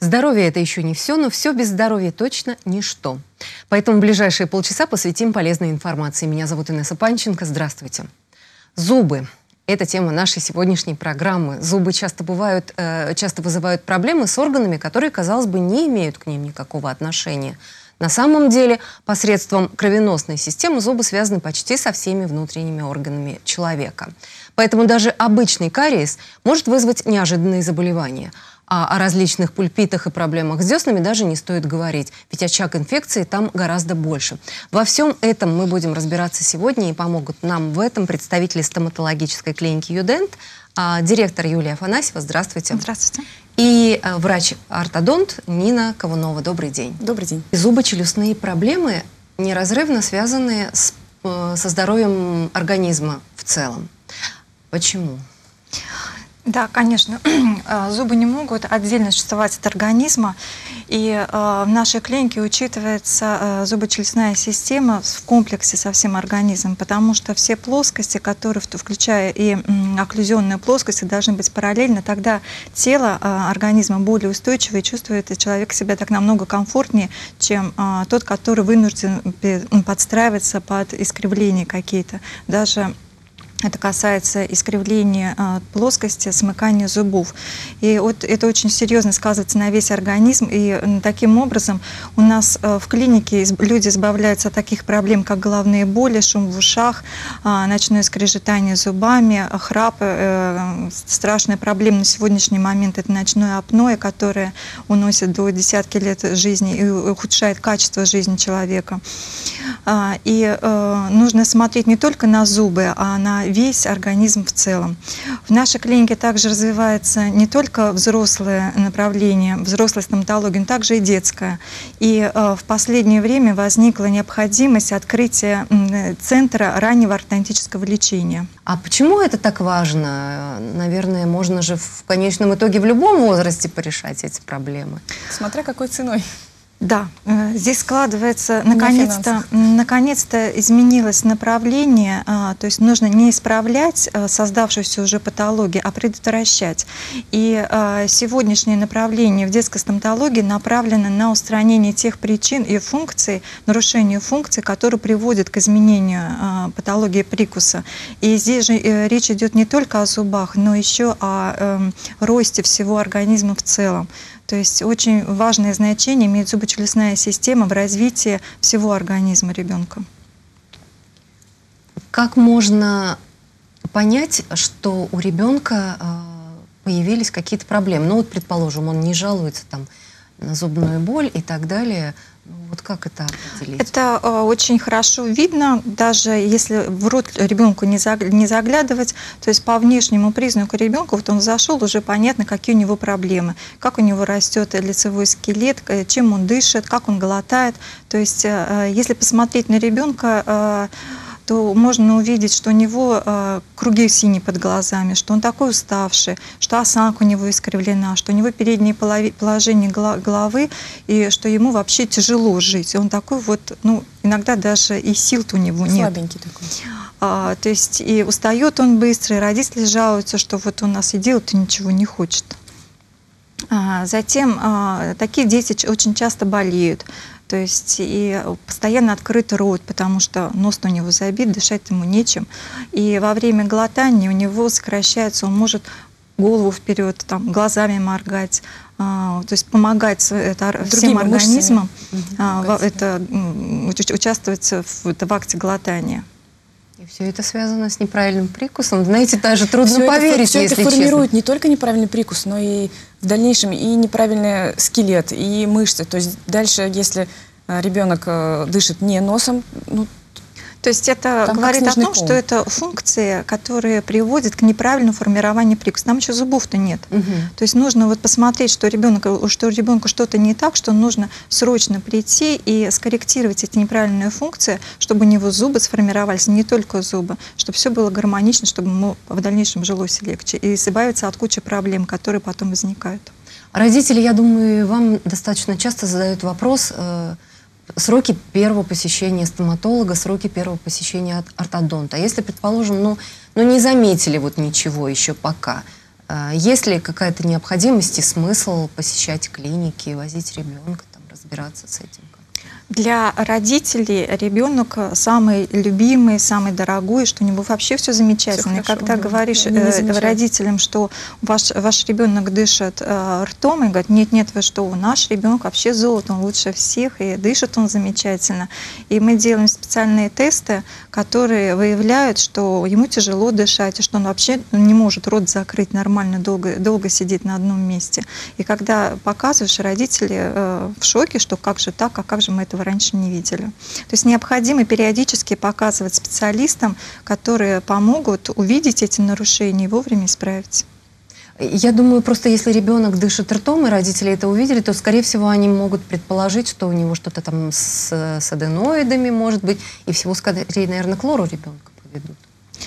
Здоровье – это еще не все, но все без здоровья точно ничто. Поэтому ближайшие полчаса посвятим полезной информации. Меня зовут Инесса Панченко. Здравствуйте. Зубы – это тема нашей сегодняшней программы. Зубы часто вызывают проблемы с органами, которые, казалось бы, не имеют к ним никакого отношения. На самом деле, посредством кровеносной системы зубы связаны почти со всеми внутренними органами человека. Поэтому даже обычный кариес может вызвать неожиданные заболевания. А о различных пульпитах и проблемах с деснами даже не стоит говорить, ведь очаг инфекции там гораздо больше. Во всем этом мы будем разбираться сегодня, и помогут нам в этом представители стоматологической клиники «Юдент», директор Юлия Афанасьева. Здравствуйте. Здравствуйте. И врач-ортодонт Нина Ковунова. Добрый день. Добрый день. Зубочелюстные проблемы неразрывно связаны со здоровьем организма в целом. Почему? Да, конечно, зубы не могут отдельно существовать от организма, и в нашей клинике учитывается зубочелюстная система в комплексе со всем организмом, потому что все плоскости, которые, включая и окклюзионные плоскости, должны быть параллельно, тогда тело организма более устойчиво и чувствует человек себя так намного комфортнее, чем тот, который вынужден подстраиваться под искривления какие-то. Даже это касается искривления плоскости, смыкания зубов. И вот это очень серьезно сказывается на весь организм. И таким образом у нас в клинике люди избавляются от таких проблем, как головные боли, шум в ушах, ночное скрежетание зубами, храп. Страшная проблема на сегодняшний момент – это ночное апноэ, которое уносит до десятки лет жизни и ухудшает качество жизни человека. И нужно смотреть не только на зубы, а на весь организм в целом. В нашей клинике также развивается не только взрослое направление, взрослая стоматология, но также и детская. И в последнее время возникла необходимость открытия центра раннего ортодонтического лечения. А почему это так важно? Наверное, можно же в конечном итоге в любом возрасте порешать эти проблемы. Смотря какой ценой. Да, здесь складывается, наконец-то изменилось направление, то есть нужно не исправлять создавшуюся уже патологию, а предотвращать. И сегодняшнее направление в детской стоматологии направлено на устранение тех причин и функций, нарушению функций, которые приводят к изменению патологии прикуса. И здесь же речь идет не только о зубах, но еще о росте всего организма в целом. То есть очень важное значение имеет зубочелюстная система в развитии всего организма ребенка. Как можно понять, что у ребенка появились какие-то проблемы? Ну вот, предположим, он не жалуется там на зубную боль и так далее. Вот как это определить? Это очень хорошо видно, даже если в рот ребенку не заглядывать, то есть по внешнему признаку ребенка, вот он зашел, уже понятно, какие у него проблемы, как у него растет лицевой скелет, чем он дышит, как он глотает. То есть если посмотреть на ребенка, то можно увидеть, что у него круги синие под глазами, что он такой уставший, что осанка у него искривлена, что у него переднее положение головы, и что ему вообще тяжело жить. Он такой вот, ну, иногда даже и сил-то у него нет. Слабенький такой. То есть и устает он быстро, и родители жалуются, что вот он у нас и делать-то ничего не хочет. Затем такие дети очень часто болеют. То есть и постоянно открытый рот, потому что нос у него забит, дышать ему нечем. И во время глотания у него сокращается, он может голову вперед, там, глазами моргать, то есть помогать всем организмам участвовать в акте глотания. И все это связано с неправильным прикусом. Знаете, даже трудно поверить, все если это формирует честно. не только неправильный прикус, но и в дальнейшем и неправильный скелет, и мышцы. То есть дальше, если ребенок дышит не носом, ну, то есть это говорит о том, что это функции, которые приводят к неправильному формированию прикуса. Там еще зубов-то нет. То есть нужно вот посмотреть, что у ребенка что-то не так, что нужно срочно прийти и скорректировать эти неправильные функции, чтобы у него зубы сформировались, не только зубы, чтобы все было гармонично, чтобы ему в дальнейшем жилось легче, и избавиться от кучи проблем, которые потом возникают. Родители, я думаю, вам достаточно часто задают вопрос: сроки первого посещения стоматолога, сроки первого посещения ортодонта. А если, предположим, ну не заметили вот ничего еще пока, Есть ли какая-то необходимость и смысл посещать клиники, возить ребенка, там, разбираться с этим? Для родителей ребенок самый любимый, самый дорогой, что у него вообще все замечательно. Всё хорошо, когда говоришь родителям, что ваш ребенок дышит ртом, и говорят, нет, вы что, наш ребенок вообще золото, он лучше всех, и дышит он замечательно. И мы делаем специальные тесты, которые выявляют, что ему тяжело дышать, и что он вообще не может рот закрыть нормально, долго сидеть на одном месте. И когда показываешь, родители в шоке, что как же так, а как же мы этого раньше не видели. То есть необходимо периодически показывать специалистам, которые помогут увидеть эти нарушения и вовремя исправить. Я думаю, просто если ребенок дышит ртом, и родители это увидели, то, скорее всего, они могут предположить, что у него что-то там с аденоидами может быть, и всего скорее, наверное, к лору ребенка поведут.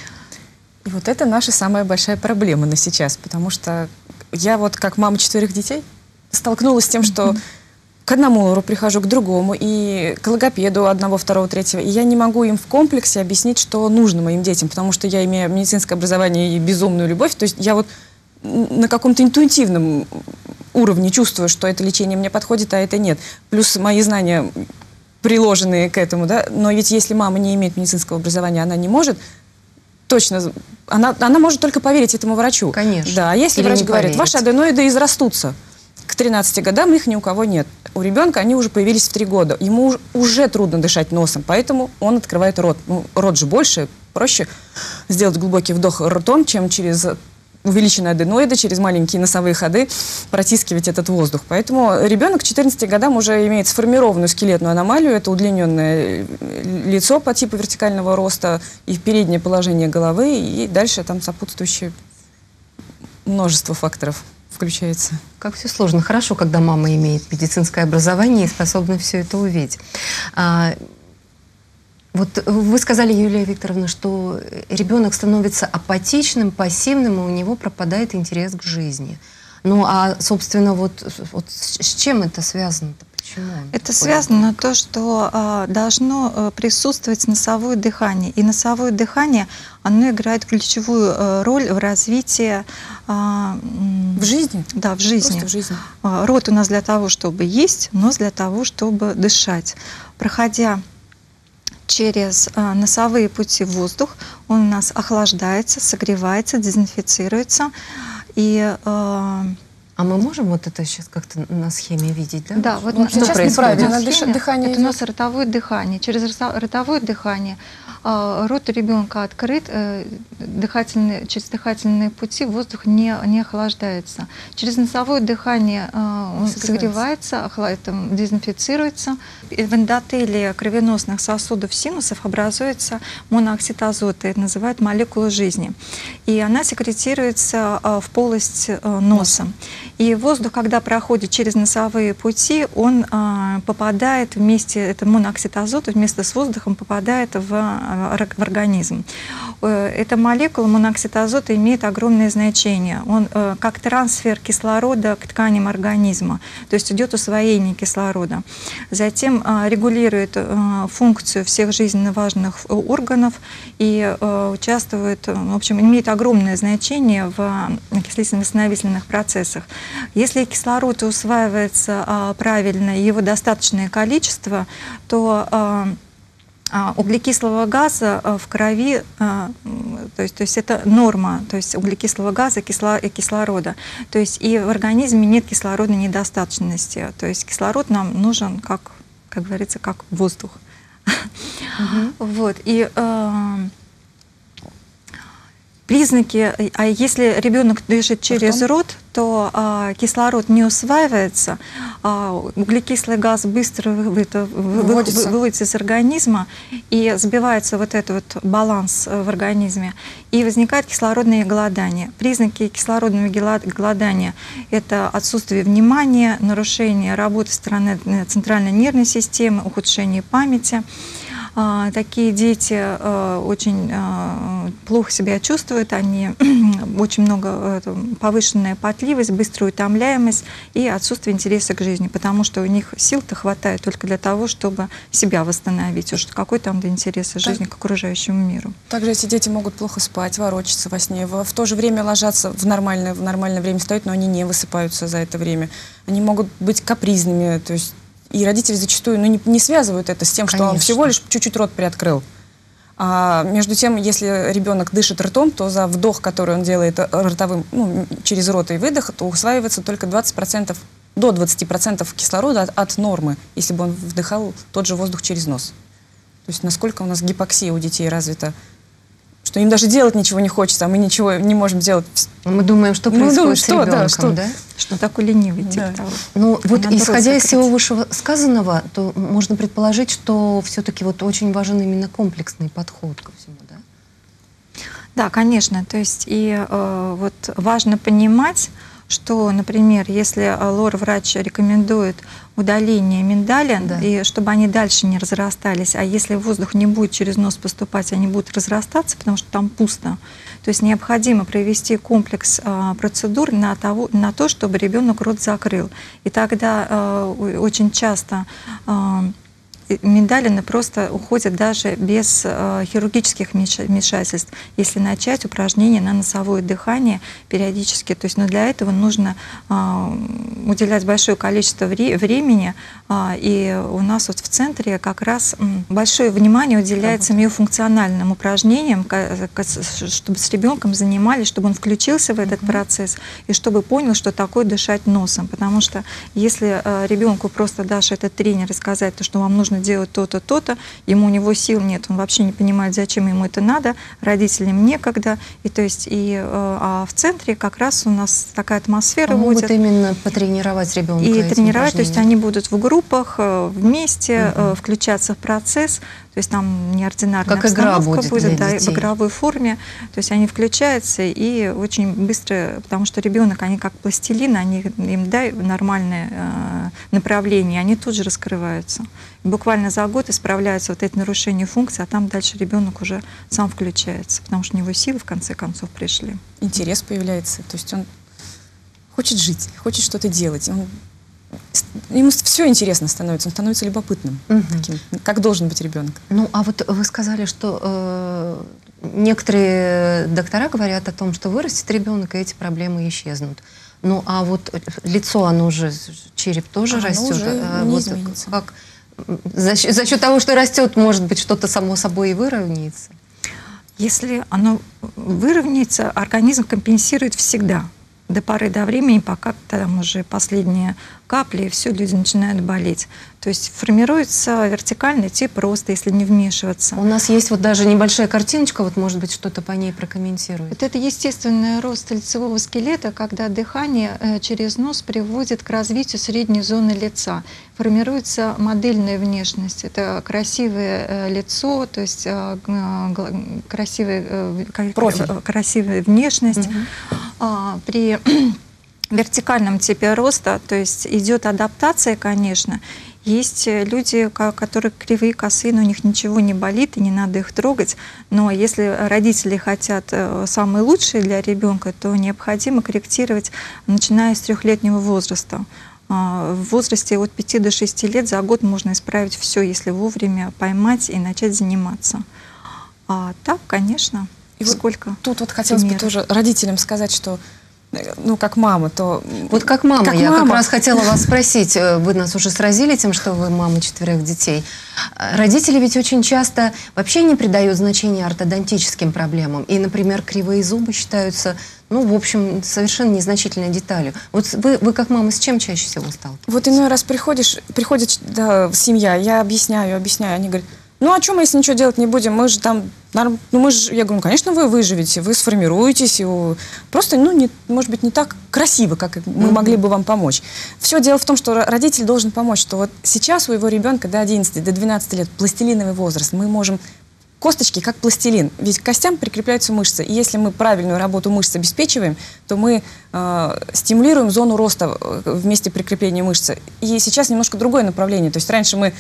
И вот это наша самая большая проблема на сейчас, потому что я вот как мама 4 детей столкнулась с тем, что к одному лору прихожу, к другому, и к логопеду одного, второго, третьего. И я не могу им в комплексе объяснить, что нужно моим детям, потому что я имею медицинское образование и безумную любовь. То есть я вот на каком-то интуитивном уровне чувствую, что это лечение мне подходит, а это нет. Плюс мои знания, приложенные к этому, да. Но ведь если мама не имеет медицинского образования, она не может точно... Она может только поверить этому врачу. Конечно. Да, а если врач говорит, ваши аденоиды израстутся, к 13 годам их ни у кого нет. У ребенка они уже появились в 3 года. Ему уже трудно дышать носом, поэтому он открывает рот. Ну, рот же больше, проще сделать глубокий вдох ртом, чем через увеличенные аденоиды, через маленькие носовые ходы протискивать этот воздух. Поэтому ребенок к 14 годам уже имеет сформированную скелетную аномалию. Это удлиненное лицо по типу вертикального роста и переднее положение головы, и дальше там сопутствующее множество факторов включается. Как все сложно. Хорошо, когда мама имеет медицинское образование и способна все это увидеть. Вот вы сказали, Юлия Викторовна, что ребенок становится апатичным, пассивным, и у него пропадает интерес к жизни. Ну, а, собственно, вот с чем это связано-то? Почему? Это связано на то, что должно присутствовать носовое дыхание. И носовое дыхание, оно играет ключевую роль в развитии... В жизни? Да, в жизни. Просто в жизни. Рот у нас для того, чтобы есть, нос для того, чтобы дышать. Проходя через носовые пути воздух, он у нас охлаждается, согревается, дезинфицируется. И... А мы можем вот это сейчас как-то на схеме видеть, да? Да, вот сейчас неправильно дыхание. Это у нас ротовое дыхание. Через ротовое дыхание рот у ребенка открыт, через дыхательные пути воздух не охлаждается. Через носовое дыхание он согревается, дезинфицируется. В эндотелии кровеносных сосудов синусов образуется монооксид-азота, это называют молекула жизни. И она секретируется в полость носа. И воздух, когда проходит через носовые пути, он попадает вместе, это монооксид азота, вместе с воздухом попадает в организм. Эта молекула монооксид азота имеет огромное значение. Он как трансфер кислорода к тканям организма, то есть идет усвоение кислорода. Затем регулирует функцию всех жизненно важных органов и участвует, в общем, имеет огромное значение в окислительно-восстановительных процессах. Если кислород усваивается правильно и его достаточное количество, то углекислого газа в крови, то есть это норма, то есть углекислого газа и кислорода. То есть и в организме нет кислородной недостаточности. То есть кислород нам нужен, как говорится, как воздух. Вот. И признаки, а если ребенок дышит через рот, то кислород не усваивается, углекислый газ быстро выводится из организма, и сбивается вот этот вот баланс в организме, и возникает кислородное голодание. Признаки кислородного голодания – это отсутствие внимания, нарушение работы стороны центральной нервной системы, ухудшение памяти. такие дети очень плохо себя чувствуют, они очень много повышенная потливость, быстрая утомляемость и отсутствие интереса к жизни, потому что у них сил-то хватает только для того, чтобы себя восстановить. Уж какой там до интереса жизни к окружающему миру. Также эти дети могут плохо спать, ворочаться во сне, в то же время ложатся в нормальное время встают, но они не высыпаются за это время. Они могут быть капризными, то есть и родители зачастую не связывают это с тем, что он всего лишь чуть-чуть рот приоткрыл. А между тем, если ребенок дышит ртом, то за вдох, который он делает ротовым, через рот и выдох, то усваивается только 20%, до 20% кислорода от нормы, если бы он вдыхал тот же воздух через нос. То есть насколько у нас гипоксия у детей развита, что им даже делать ничего не хочется, а мы ничего не можем делать. Мы думаем, что происходит с ребенком, да? Что такой ленивый тип того. Ну, вот исходя из всего вышесказанного, то можно предположить, что все-таки вот очень важен именно комплексный подход ко всему, да? Да, конечно. То есть и вот важно понимать, что, например, если лор-врач рекомендует удаление миндалин, и чтобы они дальше не разрастались, а если воздух не будет через нос поступать, они будут разрастаться, потому что там пусто, то есть необходимо провести комплекс процедур на то, чтобы ребенок рот закрыл. И тогда очень часто миндалины просто уходят даже без хирургических вмешательств, если начать упражнения на носовое дыхание периодически. То есть, но для этого нужно уделять большое количество времени, и у нас вот в центре как раз большое внимание уделяется миофункциональным упражнениям, чтобы с ребенком занимались, чтобы он включился в этот процесс и чтобы понял, что такое дышать носом. Потому что если ребенку просто дашь этот тренер и сказать, что вам нужно делать то-то, то-то, у него сил нет, он вообще не понимает, зачем ему это надо, родителям некогда. И, то есть, а в центре как раз у нас такая атмосфера будет. Могут именно потренировать ребенка. И тренировать, то есть они будут в группах, вместе, включаться в процесс. То есть там неординарная обстановка будет, в игровой форме. То есть они включаются и очень быстро, потому что ребенок, они как пластилин, им дай нормальное направление, они тут же раскрываются. И буквально за год исправляются вот эти нарушения функций, а там дальше ребенок уже сам включается, потому что у него силы в конце концов пришли. Интерес появляется, то есть он хочет жить, хочет что-то делать. Ему все интересно становится, он становится любопытным, таким, как должен быть ребенок. Ну, а вот вы сказали, что некоторые доктора говорят о том, что вырастет ребенок, и эти проблемы исчезнут. Ну, а вот лицо, оно же, череп тоже растет. Уже не изменится. Как, за счет того, что растет, может быть, что-то само собой и выровняется? Если оно выровняется, организм компенсирует всегда. До поры до времени, пока там уже последние капли, и все, люди начинают болеть. То есть формируется вертикальный тип роста, если не вмешиваться. У нас есть вот даже небольшая картиночка, вот может быть что-то по ней прокомментирует. Вот это естественный рост лицевого скелета, когда дыхание через нос приводит к развитию средней зоны лица. Формируется модельная внешность. Это красивое лицо, то есть красивая внешность. При вертикальном типе роста, то есть идет адаптация, конечно. Есть люди, которые кривые, косые, но у них ничего не болит, и не надо их трогать. Но если родители хотят самое лучшее для ребенка, то необходимо корректировать, начиная с 3-летнего возраста. В возрасте от 5 до 6 лет за год можно исправить все, если вовремя поймать и начать заниматься. А так, конечно, и сколько вот тут вот хотелось бы тоже родителям сказать, что как мама, то... Вот как мама, как раз хотела вас спросить, вы нас уже сразили тем, что вы мама 4 детей. Родители ведь очень часто вообще не придают значения ортодонтическим проблемам. И, например, кривые зубы считаются, в общем, совершенно незначительной деталью. Вот вы как мама с чем чаще всего сталкиваетесь? Вот иной раз приходит семья, я объясняю, они говорят, а что мы, если ничего делать не будем, мы же там, я говорю, конечно, вы выживете, вы сформируетесь, просто, может быть, не так красиво, как мы могли бы вам помочь. Все дело в том, что родитель должен помочь, что вот сейчас у его ребенка до 11, до 12 лет пластилиновый возраст, мы можем косточки как пластилин, ведь к костям прикрепляются мышцы, и если мы правильную работу мышц обеспечиваем, то мы стимулируем зону роста в месте прикрепления мышцы. И сейчас немножко другое направление, то есть раньше мы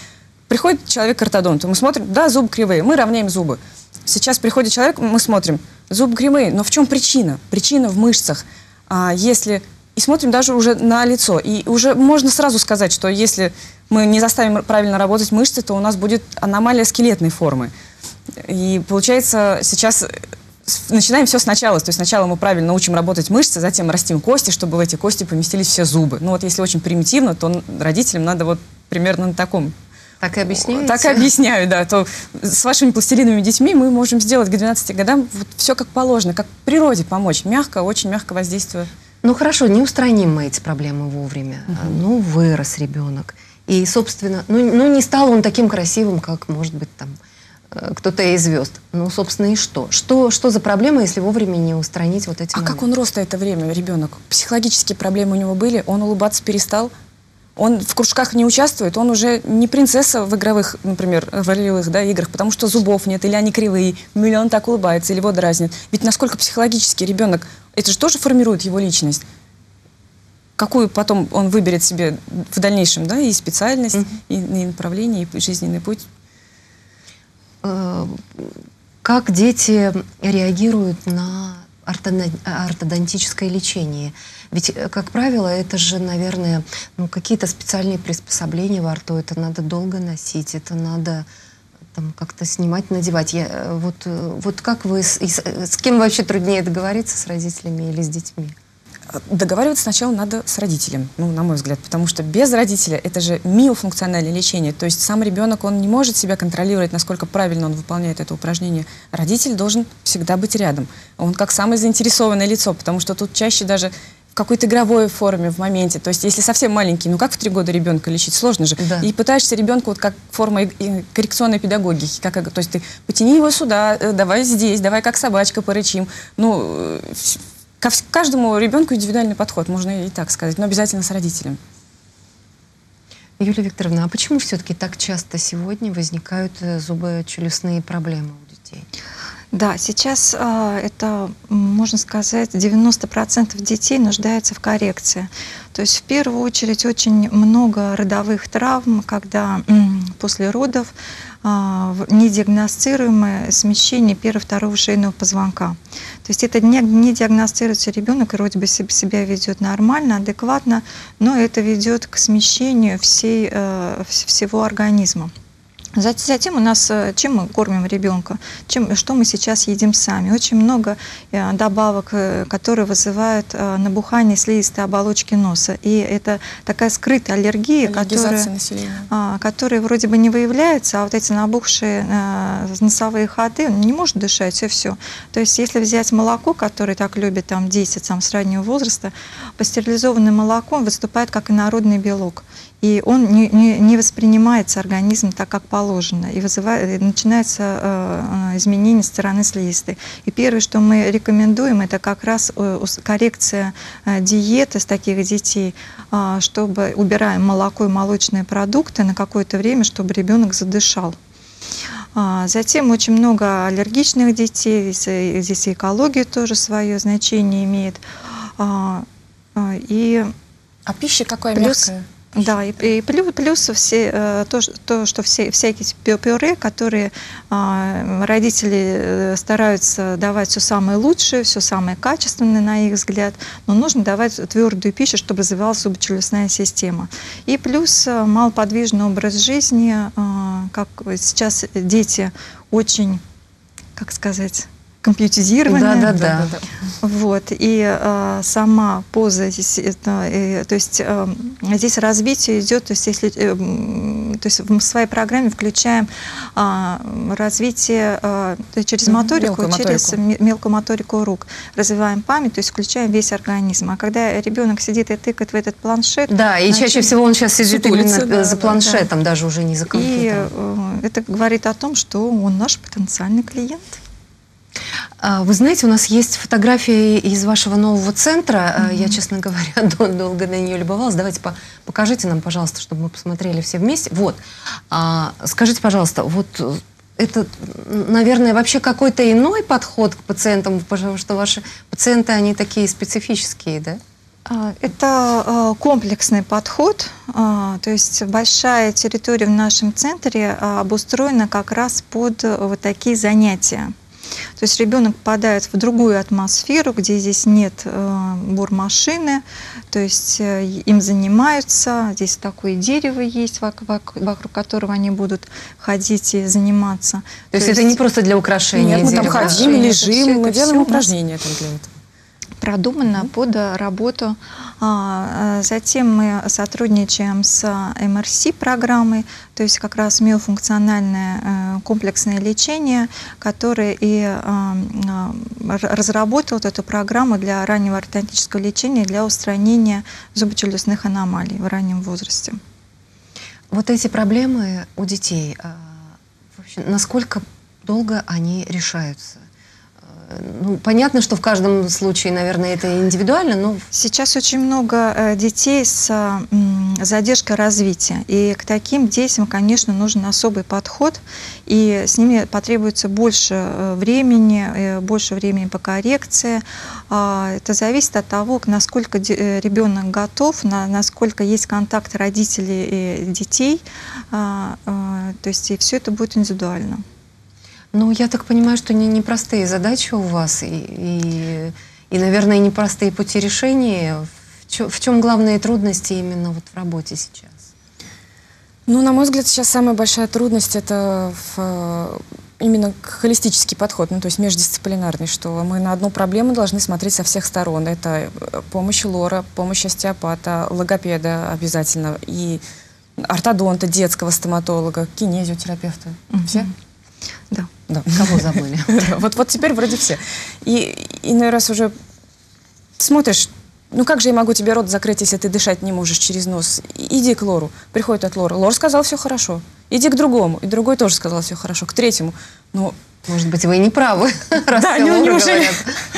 приходит человек к ортодонту, мы смотрим, да, зубы кривые, мы равняем зубы. Сейчас приходит человек, мы смотрим, зубы кривые, но в чем причина? Причина в мышцах. И смотрим даже уже на лицо. И уже можно сразу сказать, что если мы не заставим правильно работать мышцы, то у нас будет аномалия скелетной формы. И получается, сейчас начинаем все сначала. То есть сначала мы правильно научим работать мышцы, затем растим кости, чтобы в эти кости поместились все зубы. Ну вот если очень примитивно, то родителям надо вот примерно на таком. Так и объясняете? Так и объясняю, да. То с вашими пластилиновыми детьми мы можем сделать к 12 годам вот все как положено, как природе помочь. Мягко, очень мягко воздействуя. Ну хорошо, не устраним мы эти проблемы вовремя. Ну, вырос ребенок. И, собственно, ну не стал он таким красивым, как, может быть, там кто-то из звезд. Ну, собственно, и что? Что за проблема, если вовремя не устранить вот эти моменты? Как он рос это время, ребенок? Психологические проблемы у него были, он улыбаться перестал, он в кружках не участвует, он уже не принцесса в игровых, например, ролевых, да, играх, потому что зубов нет, или они кривые, или он так улыбается, или его дразнит. Ведь насколько психологически ребенок, это же тоже формирует его личность. Какую потом он выберет себе в дальнейшем, да, и специальность, и направление, и жизненный путь. Как дети реагируют на ортодонтическое лечение? Ведь, как правило, это же, наверное, ну, какие-то специальные приспособления во рту. Это надо долго носить, это надо там как-то снимать, надевать. Вот как вы, с кем вообще труднее договориться, с родителями или с детьми? Договариваться сначала надо с родителем, ну, на мой взгляд, потому что без родителя это же миофункциональное лечение, то есть сам ребенок, он не может себя контролировать, насколько правильно он выполняет это упражнение. Родитель должен всегда быть рядом, он как самое заинтересованное лицо, потому что тут чаще даже в какой-то игровой форме, в моменте, то есть если совсем маленький, ну как в 3 года ребенка лечить, сложно же, да. И пытаешься ребенку вот как форма коррекционной педагогики, то есть ты потяни его сюда, давай здесь, давай как собачка порычим, ну... К каждому ребенку индивидуальный подход, можно и так сказать, но обязательно с родителем. Юлия Викторовна, а почему все-таки так часто сегодня возникают зубочелюстные проблемы у детей? Да, сейчас это, можно сказать, 90% детей нуждаются в коррекции. То есть в первую очередь очень много родовых травм, когда после родов недиагностируемое смещение первого-второго шейного позвонка. То есть это не диагностируется ребенок, и вроде бы себя ведет нормально, адекватно, но это ведет к смещению всего организма. Затем у нас, чем мы кормим ребенка, что мы сейчас едим сами. Очень много добавок, которые вызывают набухание слизистой оболочки носа. И это такая скрытая аллергия, которая вроде бы не выявляется, а вот эти набухшие носовые ходы, он не может дышать, и все. То есть если взять молоко, которое так любят там, дети с раннего возраста, пастеризованное молоко выступает как инородный белок. И он не воспринимается организмом так, как положено, и начинается изменение стороны слизистой. И первое, что мы рекомендуем, это как раз коррекция диеты с таких детей, чтобы убираем молоко и молочные продукты на какое-то время, чтобы ребенок задышал. Затем очень много аллергичных детей, здесь экология тоже свое значение имеет. А пища какая мягкая? Да, и плюс то, что все эти пюре, которые родители стараются давать все самое лучшее, все самое качественное, на их взгляд, но нужно давать твердую пищу, чтобы развивалась зубочелюстная система. И плюс малоподвижный образ жизни, как сейчас дети очень, как сказать, компьютеризированная. Да. Вот. И сама поза, то есть здесь развитие идет, то есть в своей программе включаем развитие через моторику, через мелкую моторику рук. Развиваем память, то есть включаем весь организм. А когда ребенок сидит и тыкает в этот планшет... Да, и чаще всего он сейчас сидит именно за планшетом, даже уже не за компьютером. И это говорит о том, что он наш потенциальный клиент. Вы знаете, у нас есть фотографии из вашего нового центра. Я, честно говоря, долго на нее любовалась. Давайте покажите нам, пожалуйста, чтобы мы посмотрели все вместе. Вот. Скажите, пожалуйста, вот это, наверное, вообще какой-то иной подход к пациентам, потому что ваши пациенты, они такие специфические, да? Это комплексный подход. то есть большая территория в нашем центре обустроена как раз под вот такие занятия. То есть ребенок попадает в другую атмосферу, где здесь нет бормашины, то есть им занимаются, здесь такое дерево есть, вокруг которого они будут ходить и заниматься. То есть это не просто для украшения? Нет, мы там ходим, лежим, мы делаем упражнения там для этого. Продумано под работу. Затем мы сотрудничаем с МРС-программой, то есть как раз миофункциональное комплексное лечение, которое и разработал эту программу для раннего ортодонтического лечения, для устранения зубочелюстных аномалий в раннем возрасте. Вот эти проблемы у детей, вообще, насколько долго они решаются? Ну, понятно, что в каждом случае, наверное, это индивидуально, но... Сейчас очень много детей с задержкой развития, и к таким детям, конечно, нужен особый подход, и с ними потребуется больше времени по коррекции. Это зависит от того, насколько ребенок готов, насколько есть контакт родителей и детей, то есть и все это будет индивидуально. Ну, я так понимаю, что непростые задачи у вас и, наверное, непростые пути решения. В чем главные трудности именно вот в работе сейчас? Ну, на мой взгляд, сейчас самая большая трудность – это именно холистический подход, ну, то есть междисциплинарный, что мы на одну проблему должны смотреть со всех сторон. Это помощь лора, помощь остеопата, логопеда обязательно, и ортодонта, детского стоматолога, кинезиотерапевта. Все? Да. Да. Кого забыли? Вот теперь вроде все. И иной раз уже смотришь, ну как же я могу тебе рот закрыть, если ты дышать не можешь через нос? Иди к лору. Приходит от лора. Лор сказал, все хорошо. Иди к другому. И другой тоже сказал, все хорошо. К третьему. Ну, может быть, вы и не правы. Да, неужели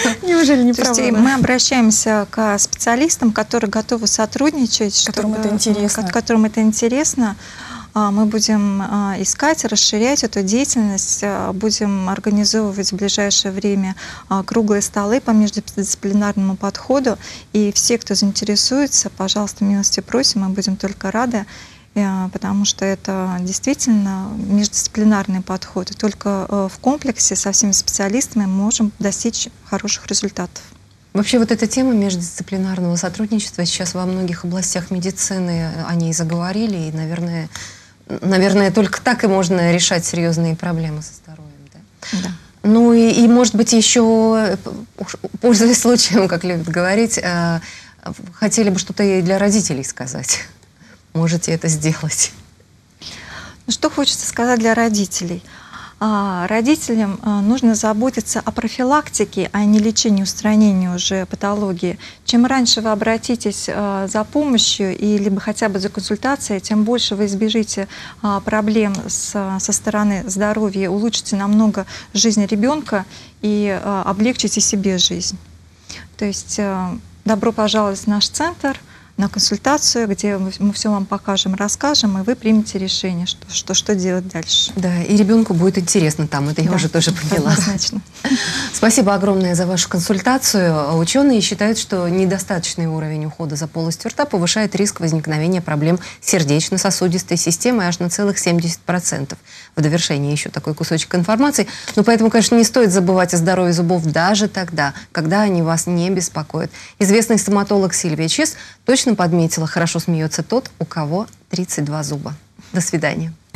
не правы? То есть мы обращаемся к специалистам, которые готовы сотрудничать, которым это интересно. Которым это интересно. Мы будем искать, расширять эту деятельность, будем организовывать в ближайшее время круглые столы по междисциплинарному подходу. И все, кто заинтересуется, пожалуйста, милости просим, мы будем только рады, потому что это действительно междисциплинарный подход. И только в комплексе со всеми специалистами мы можем достичь хороших результатов. Вообще вот эта тема междисциплинарного сотрудничества сейчас во многих областях медицины о ней заговорили, и, наверное, только так и можно решать серьезные проблемы со здоровьем. Да? Да. Ну и, может быть, еще, пользуясь случаем, как любят говорить, хотели бы что-то и для родителей сказать. Можете это сделать. Ну, что хочется сказать для родителей? Родителям нужно заботиться о профилактике, а не лечении, устранении уже патологии. Чем раньше вы обратитесь за помощью и либо хотя бы за консультацией, тем больше вы избежите проблем со стороны здоровья, улучшите намного жизнь ребенка и облегчите себе жизнь. То есть добро пожаловать в наш центр на консультацию, где мы все вам покажем, расскажем, и вы примете решение, что делать дальше. Да, и ребенку будет интересно там, это я уже тоже поняла. Однозначно. Спасибо огромное за вашу консультацию. Ученые считают, что недостаточный уровень ухода за полостью рта повышает риск возникновения проблем сердечно-сосудистой системы аж на целых 70%. В довершение еще такой кусочек информации. Но поэтому, конечно, не стоит забывать о здоровье зубов даже тогда, когда они вас не беспокоят. Известный стоматолог Сильвия Чес точно подметила, хорошо смеется тот, у кого 32 зуба. До свидания.